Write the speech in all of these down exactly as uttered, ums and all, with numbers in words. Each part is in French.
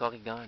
Corrigan.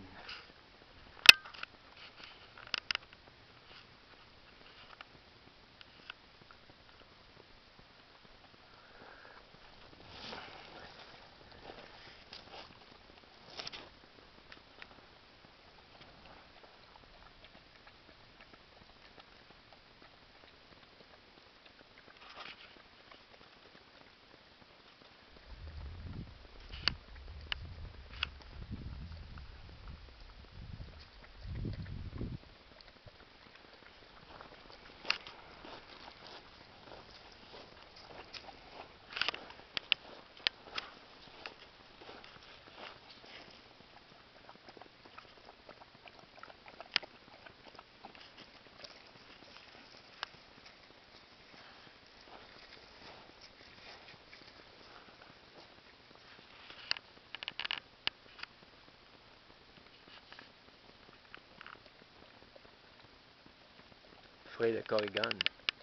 Feuille de Corrigan.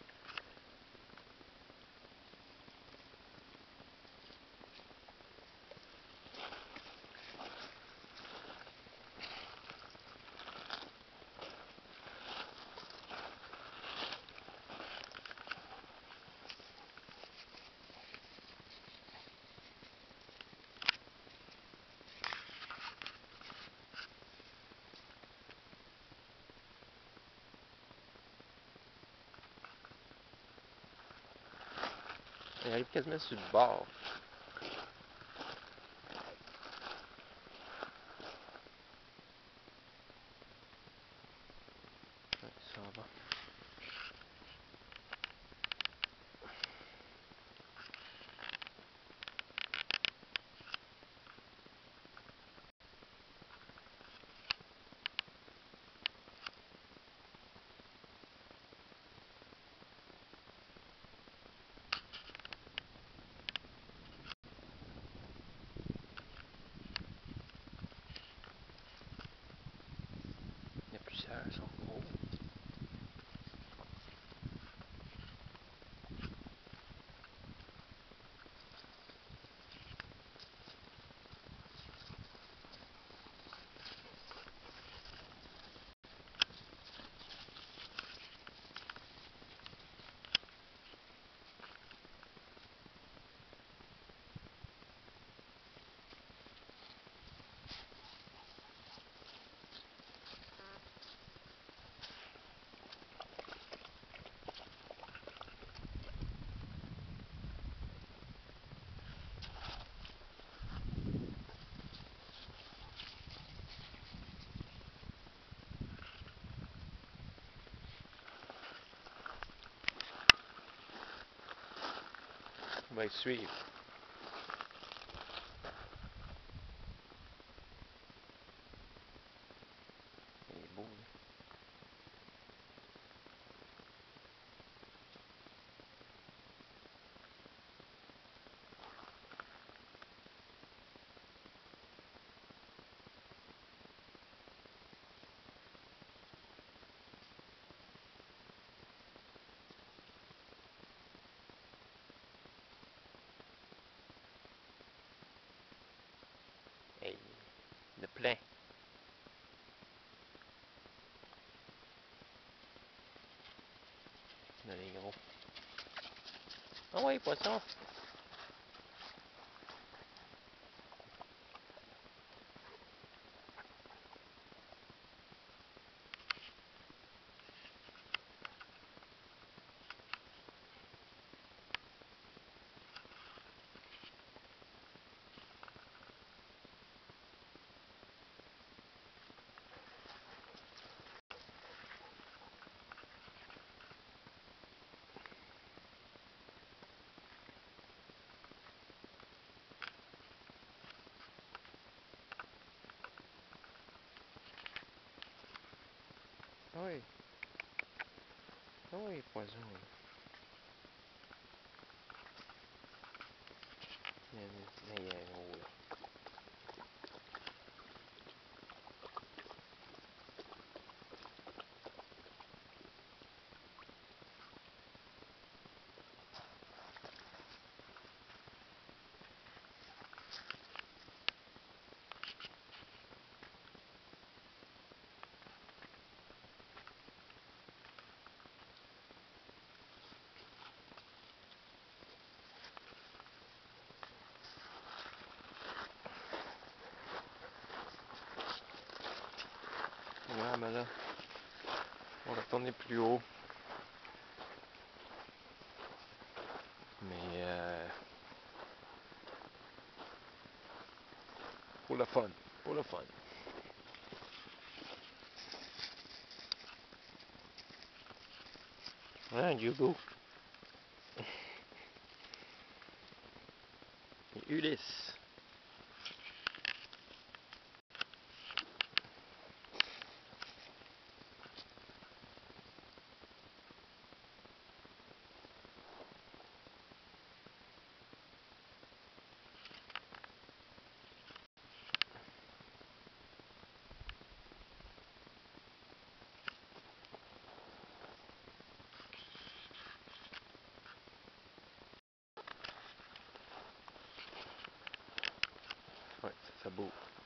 Il arrive quasiment sur le bord. Ouais, ça va. Il y a plusieurs, ils sont gros. On va y suivre. Il est beau, là. Hey, il y en a plein. Il y en a des gros. Ah ouais, poisson. Ah oui. Ah oui, poisson. Il y en a, il y en a gros, là. on est plus haut. Mais euh, pour le fun, pour le fun. Hein, Hugo? Et Ulysse. Ouais, ça, ça bouge.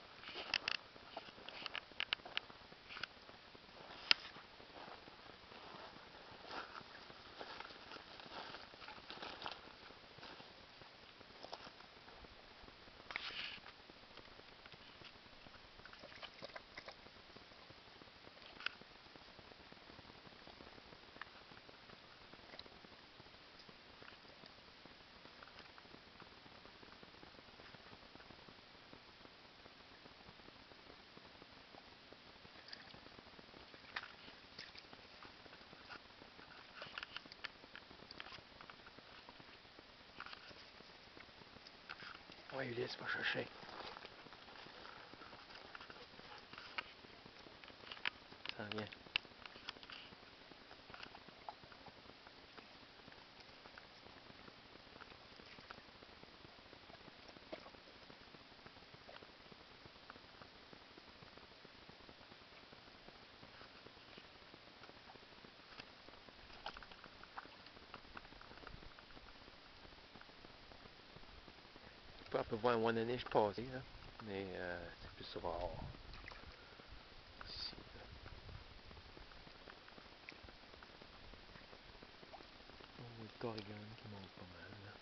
Ouais, Ulysse, va chercher. Ça vient. On peut voir un one année je passé, là. Mais euh, c'est plus rare. Ici, là. Oh, le Torrigan qui monte pas mal, là.